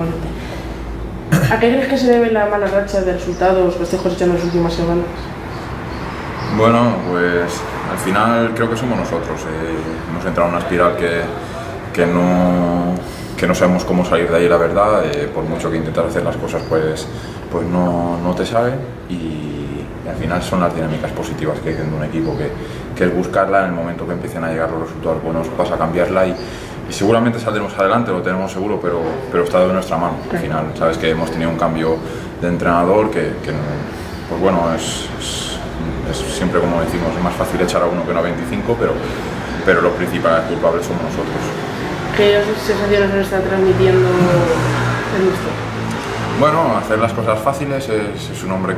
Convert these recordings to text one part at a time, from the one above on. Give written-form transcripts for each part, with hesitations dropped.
imponente. ¿A qué crees que se debe la mala racha de resultados que estés cosechando en las últimas semanas? Bueno, pues al final creo que somos nosotros. Hemos entrado en una espiral que no sabemos cómo salir de ahí, la verdad. Por mucho que intentar hacer las cosas, pues no te salen. Y al final son las dinámicas positivas que hay en un equipo, que es buscarla en el momento que empiecen a llegar los resultados buenos, vas a cambiarla y seguramente saldremos adelante, lo tenemos seguro, pero está de nuestra mano. Al final, sabes que hemos tenido un cambio de entrenador que pues bueno, es siempre, como decimos, es más fácil echar a uno que no a 25, pero los principales culpables somos nosotros. ¿Qué sensaciones nos está transmitiendo el nuestro? Bueno, hacer las cosas fáciles, es un hombre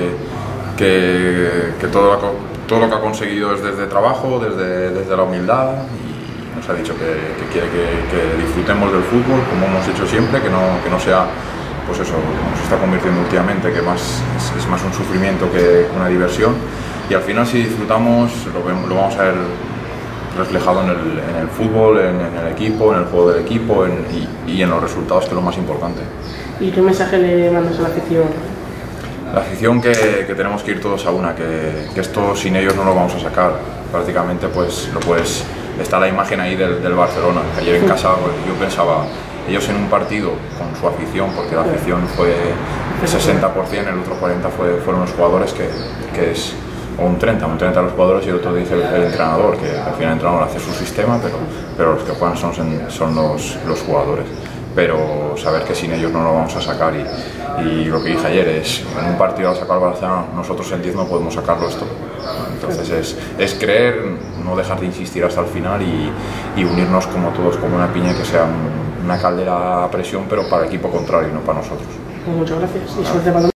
que todo lo que ha conseguido es desde trabajo, desde la humildad, y nos ha dicho que quiere que disfrutemos del fútbol como hemos hecho siempre, que no sea, pues eso, como se está convirtiendo últimamente, que es más un sufrimiento que una diversión, y al final si disfrutamos lo vamos a ver reflejado en el fútbol, en el equipo, en el juego del equipo y en los resultados, que es lo más importante. ¿Y qué mensaje le mandas a la afición? La afición que tenemos que ir todos a una, que esto sin ellos no lo vamos a sacar. Prácticamente pues está la imagen ahí del Barcelona. Ayer en casa pues, yo pensaba, ellos en un partido con su afición, porque la afición fue el 60%, el otro 40% fueron los jugadores, que es o un 30 los jugadores, y el otro dice el entrenador, que al final el entrenador hace su sistema, pero los que juegan son los jugadores. Pero saber que sin ellos no lo vamos a sacar, y lo que dije ayer es, en un partido al sacar Barcelona, nosotros en 10 no podemos sacarlo esto. Entonces es creer, no dejar de insistir hasta el final y unirnos como todos, como una piña, que sea una caldera a presión, pero para el equipo contrario y no para nosotros. Pues muchas gracias y suerte para